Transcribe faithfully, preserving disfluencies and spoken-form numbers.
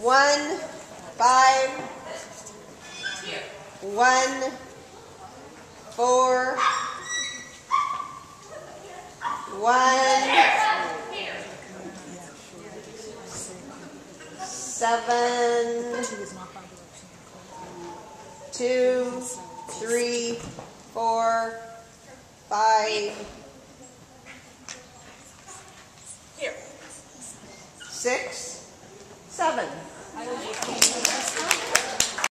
One, five, one, four, one, seven, two, three, four, five, six, seven.